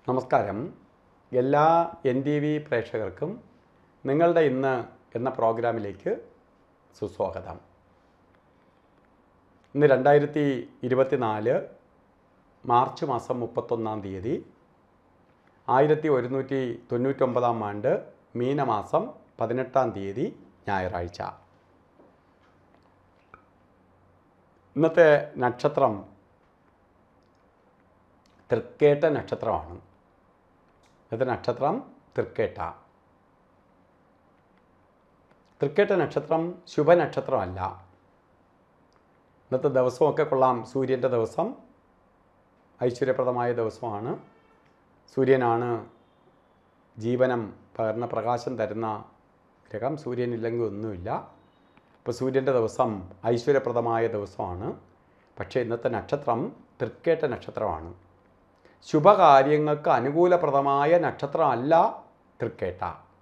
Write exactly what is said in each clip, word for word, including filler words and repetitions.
നമസ്കാരം. എല്ലാ N T V പ്രേക്ഷകർക്കും നിങ്ങളുടെ ഇന്ന് എന്ന പ്രോഗ്രാമിലേക്ക് സുസ്വാഗതം. ഇന്ന് രണ്ടായിരത്തി ഇരുപത്തി നാല് മാർച്ച് മാസം മുപ്പത്തൊന്നാം തീയതി ആയിരത്തി ഒരുന്നൂറ്റി തൊണ്ണൂറ്റൊമ്പതാം ആണ്ട് മീനമാസം പതിനെട്ടാം തീയതി ഞായറാഴ്ച. ഇന്നത്തെ നക്ഷത്രം തൃക്കേട്ട നക്ഷത്രമാണ്. ഇന്നത്തെ നക്ഷത്രം തൃക്കേട്ട. തൃക്കേട്ട നക്ഷത്രം ശുഭനക്ഷത്രമല്ല. ഇന്നത്തെ ദിവസമൊക്കെ കൊള്ളാം. സൂര്യൻ്റെ ദിവസം ഐശ്വര്യപ്രദമായ ദിവസമാണ്. സൂര്യനാണ് ജീവനം പകർന്ന പ്രകാശം തരുന്ന ഗ്രഹം. സൂര്യനില്ലെങ്കിൽ ഒന്നുമില്ല. ഇപ്പോൾ സൂര്യൻ്റെ ദിവസം ഐശ്വര്യപ്രദമായ ദിവസമാണ്. പക്ഷേ ഇന്നത്തെ നക്ഷത്രം തൃക്കേട്ട നക്ഷത്രമാണ്. ശുഭകാര്യങ്ങൾക്ക് അനുകൂലപ്രദമായ നക്ഷത്രമല്ല തൃക്കേട്ട.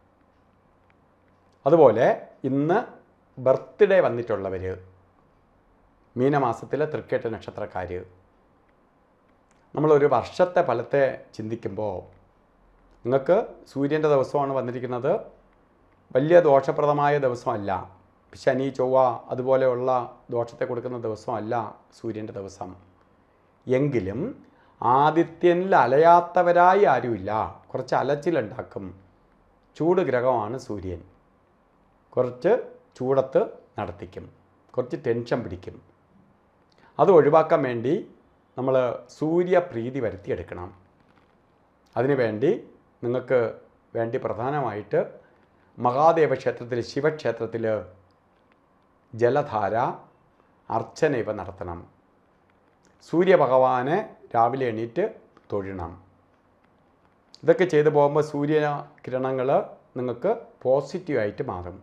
അതുപോലെ ഇന്ന് ബർത്ത്ഡേ വന്നിട്ടുള്ളവർ, മീനമാസത്തിലെ തൃക്കേട്ട നക്ഷത്രക്കാർ, നമ്മളൊരു വർഷത്തെ ഫലത്തെ ചിന്തിക്കുമ്പോൾ നിങ്ങൾക്ക് സൂര്യൻ്റെ ദിവസമാണ് വന്നിരിക്കുന്നത്. വലിയ ദോഷപ്രദമായ ദിവസമല്ല. ശനി ചൊവ്വ അതുപോലെയുള്ള ദോഷത്തെ കൊടുക്കുന്ന ദിവസമല്ല സൂര്യൻ്റെ ദിവസം. എങ്കിലും ആദിത്യനിൽ അലയാത്തവരായി ആരുമില്ല. കുറച്ച് അലച്ചിലുണ്ടാക്കും. ചൂട് ഗ്രഹമാണ് സൂര്യൻ. കുറച്ച് ചൂടത്ത് നടത്തിക്കും. കുറച്ച് ടെൻഷൻ പിടിക്കും. അത് ഒഴിവാക്കാൻ വേണ്ടി നമ്മൾ സൂര്യപ്രീതി വരുത്തിയെടുക്കണം. അതിനുവേണ്ടി നിങ്ങൾക്ക് വേണ്ടി പ്രധാനമായിട്ട് മഹാദേവ ക്ഷേത്രത്തിൽ, ശിവക്ഷേത്രത്തിൽ ജലധാര അർച്ചന ഇവ നടത്തണം. സൂര്യഭഗവാനെ രാവിലെ എണീറ്റ് തൊഴണം. ഇതൊക്കെ ചെയ്തു പോകുമ്പോൾ സൂര്യകിരണങ്ങൾ നിങ്ങൾക്ക് പോസിറ്റീവായിട്ട് മാറും.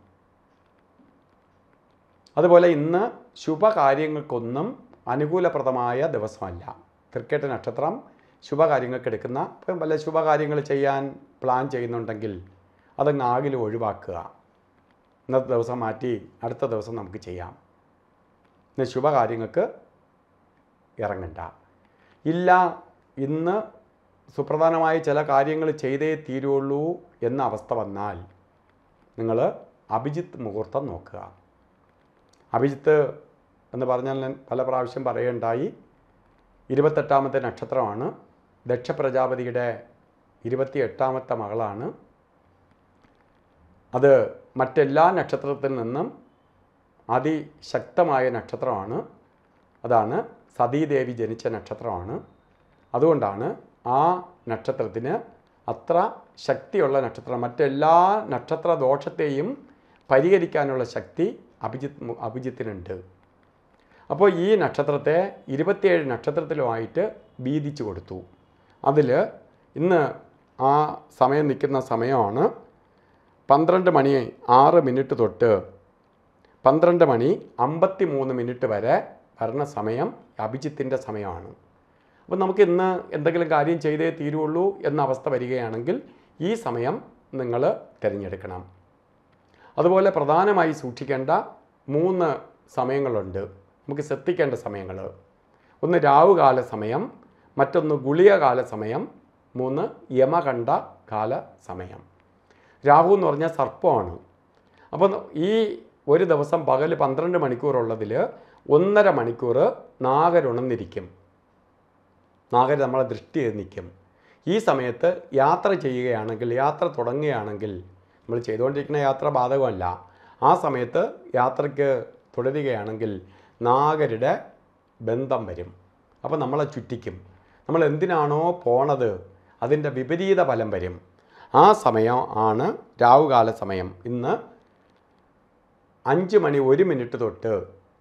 അതുപോലെ ഇന്ന് ശുഭകാര്യങ്ങൾക്കൊന്നും അനുകൂലപ്രദമായ ദിവസമല്ല. തൃക്കേട്ട നക്ഷത്രം ശുഭകാര്യങ്ങൾക്ക് എടുക്കുന്ന, ഇപ്പം വല്ല ശുഭകാര്യങ്ങൾ ചെയ്യാൻ പ്ലാൻ ചെയ്യുന്നുണ്ടെങ്കിൽ അതങ്ങ് ആകിലും ഒഴിവാക്കുക. ഇന്നത്തെ ദിവസം മാറ്റി അടുത്ത ദിവസം നമുക്ക് ചെയ്യാം. ഇന്ന് ശുഭകാര്യങ്ങൾക്ക് ഇറങ്ങണ്ട. ഇല്ല, ഇന്ന് സുപ്രധാനമായ ചില കാര്യങ്ങൾ ചെയ്തേ തീരുള്ളൂ എന്ന അവസ്ഥ വന്നാൽ നിങ്ങൾ അഭിജിത്ത് മുഹൂർത്തം നോക്കുക. അഭിജിത്ത് എന്ന് പറഞ്ഞാൽ ഞാൻ പല പ്രാവശ്യം പറയുകയുണ്ടായി. ഇരുപത്തെട്ടാമത്തെ നക്ഷത്രമാണ്. ദക്ഷ പ്രജാപതിയുടെ ഇരുപത്തി എട്ടാമത്തെ മകളാണ്. അത് മറ്റെല്ലാ നക്ഷത്രത്തിൽ നിന്നും അതിശക്തമായ നക്ഷത്രമാണ്. അതാണ് സതീദേവി ജനിച്ച നക്ഷത്രമാണ്. അതുകൊണ്ടാണ് ആ നക്ഷത്രത്തിന് അത്ര ശക്തിയുള്ള നക്ഷത്രം. മറ്റെല്ലാ നക്ഷത്ര ദോഷത്തെയും പരിഹരിക്കാനുള്ള ശക്തി അഭിജിത്ത് അഭിജിത്തിനുണ്ട്. അപ്പോൾ ഈ നക്ഷത്രത്തെ ഇരുപത്തിയേഴ് നക്ഷത്രത്തിലുമായിട്ട് വീതിച്ചു കൊടുത്തു. അതിൽ ഇന്ന് ആ സമയം നിൽക്കുന്ന സമയമാണ് പന്ത്രണ്ട് മണി ആറ് മിനിറ്റ് തൊട്ട് പന്ത്രണ്ട് മണി അമ്പത്തി മൂന്ന് മിനിറ്റ് വരെ ഭരണ സമയം അഭിജിത്തിൻ്റെ സമയമാണ്. അപ്പോൾ നമുക്ക് ഇന്ന് എന്തെങ്കിലും കാര്യം ചെയ്തേ തീരുള്ളൂ എന്ന അവസ്ഥ വരികയാണെങ്കിൽ ഈ സമയം നിങ്ങൾ തിരഞ്ഞെടുക്കണം. അതുപോലെ പ്രധാനമായി സൂക്ഷിക്കേണ്ട മൂന്ന് സമയങ്ങളുണ്ട്. നമുക്ക് ശ്രദ്ധിക്കേണ്ട സമയങ്ങൾ. ഒന്ന് രാവുകാല സമയം, മറ്റൊന്ന് ഗുളികകാല സമയം, മൂന്ന് യമകണ്ഠ കാല സമയം. രാഹു എന്ന് പറഞ്ഞാൽ സർപ്പമാണ്. അപ്പോൾ ഈ ഒരു ദിവസം പകൽ പന്ത്രണ്ട് മണിക്കൂറുള്ളതിൽ ഒന്നര മണിക്കൂർ നാഗരുണർന്നിരിക്കും. നാഗർ നമ്മളെ ദൃഷ്ടി നിൽക്കും. ഈ സമയത്ത് യാത്ര ചെയ്യുകയാണെങ്കിൽ, യാത്ര തുടങ്ങുകയാണെങ്കിൽ, നമ്മൾ ചെയ്തുകൊണ്ടിരിക്കുന്ന യാത്ര ബാധകമല്ല, ആ സമയത്ത് യാത്രയ്ക്ക് തുടരുകയാണെങ്കിൽ നാഗരുടെ ബന്ധം വരും. അപ്പോൾ നമ്മളെ ചുറ്റിക്കും. നമ്മൾ എന്തിനാണോ പോണത് അതിൻ്റെ വിപരീത ഫലം വരും. ആ സമയം ആണ് രാവുകാല സമയം. ഇന്ന് അഞ്ച് മണി ഒരു മിനിറ്റ് തൊട്ട്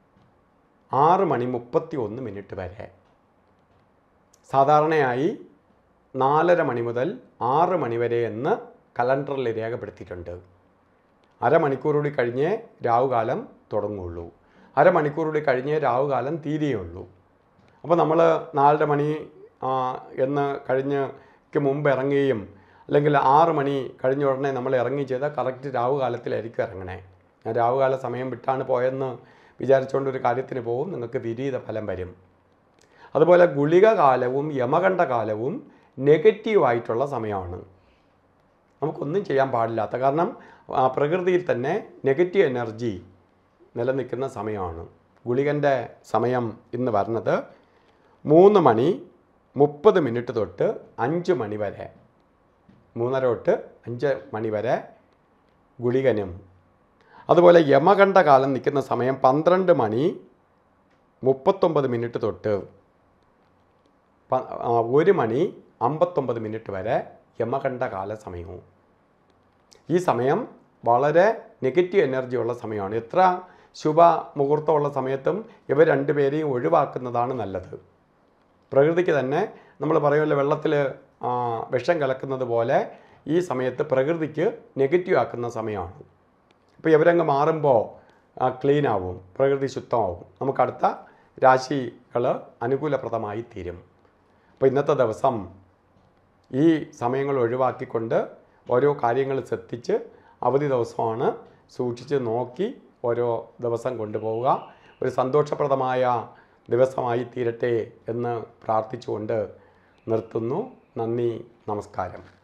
ആറ് മണി മുപ്പത്തി ഒന്ന് മിനിറ്റ് വരെ. സാധാരണയായി നാലര മണി മുതൽ ആറ് മണി വരെ എന്ന് കലണ്ടറിൽ രേഖപ്പെടുത്തിയിട്ടുണ്ട്. അരമണിക്കൂർ കൂടി കഴിഞ്ഞേ രാവുകാലം തുടങ്ങുള്ളൂ. അരമണിക്കൂർ കൂടി കഴിഞ്ഞേ രാവുകാലം തീരെയുള്ളൂ. അപ്പോൾ നമ്മൾ നാലര മണി എന്ന് കഴിഞ്ഞക്ക് മുമ്പ് ഇറങ്ങുകയും അല്ലെങ്കിൽ ആറ് മണി കഴിഞ്ഞ ഉടനെ നമ്മൾ ഇറങ്ങി ചെയ്താൽ കറക്റ്റ് രാവുകാലത്തിലായിരിക്കും ഇറങ്ങണേ. ഞാൻ രാവുകാല സമയം വിട്ടാണ് പോയെന്ന് വിചാരിച്ചുകൊണ്ടൊരു കാര്യത്തിന് പോകും, നിങ്ങൾക്ക് വിപരീത ഫലം വരും. അതുപോലെ ഗുളിക കാലവും യമകണ്ഠ കാലവും നെഗറ്റീവായിട്ടുള്ള സമയമാണ്. നമുക്കൊന്നും ചെയ്യാൻ പാടില്ലാത്ത, കാരണം പ്രകൃതിയിൽ തന്നെ നെഗറ്റീവ് എനർജി നിലനിൽക്കുന്ന സമയമാണ്. ഗുളികൻ്റെ സമയം ഇന്ന് വരുന്നത് മൂന്ന് മണി മുപ്പത് മിനിറ്റ് തൊട്ട് അഞ്ച് മണി വരെ, മൂന്നര തൊട്ട് അഞ്ച് മണി വരെ ഗുളികനും. അതുപോലെ യമകണ്ഠ കാലം നിൽക്കുന്ന സമയം പന്ത്രണ്ട് മണി മുപ്പത്തൊമ്പത് മിനിറ്റ് തൊട്ട് ഒരു മണി അമ്പത്തൊമ്പത് മിനിറ്റ് വരെ യമകണ്ഠ കാല സമയവും. ഈ സമയം വളരെ നെഗറ്റീവ് എനർജി ഉള്ള സമയമാണ്. എത്ര ശുഭ മുഹൂർത്തമുള്ള സമയത്തും ഇവർ രണ്ടുപേരെയും ഒഴിവാക്കുന്നതാണ് നല്ലത്. പ്രകൃതിക്ക് തന്നെ നമ്മൾ പറയുമല്ലോ, വെള്ളത്തിൽ വിഷം കലക്കുന്നത് പോലെ ഈ സമയത്ത് പ്രകൃതിക്ക് നെഗറ്റീവ് ആക്കുന്ന സമയമാണ്. ഇപ്പോൾ ഇവരങ്ങ് മാറുമ്പോൾ ക്ലീൻ ആവും, പ്രകൃതി ശുദ്ധമാവും, നമുക്ക് അടുത്ത രാശികൾ അനുകൂലപ്രദമായി തീരും. അപ്പോൾ ഇന്നത്തെ ദിവസം ഈ സമയങ്ങൾ ഒഴിവാക്കിക്കൊണ്ട് ഓരോ കാര്യങ്ങൾ ശ്രദ്ധിച്ച്, അവധി ദിവസമാണ്, സൂക്ഷിച്ച് നോക്കി ഓരോ ദിവസം കൊണ്ടുപോവുക. ഒരു സന്തോഷപ്രദമായ ദിവസമായി തീരട്ടെ എന്ന് പ്രാർത്ഥിച്ചുകൊണ്ട് നിർത്തുന്നു. നന്ദി, നമസ്കാരം.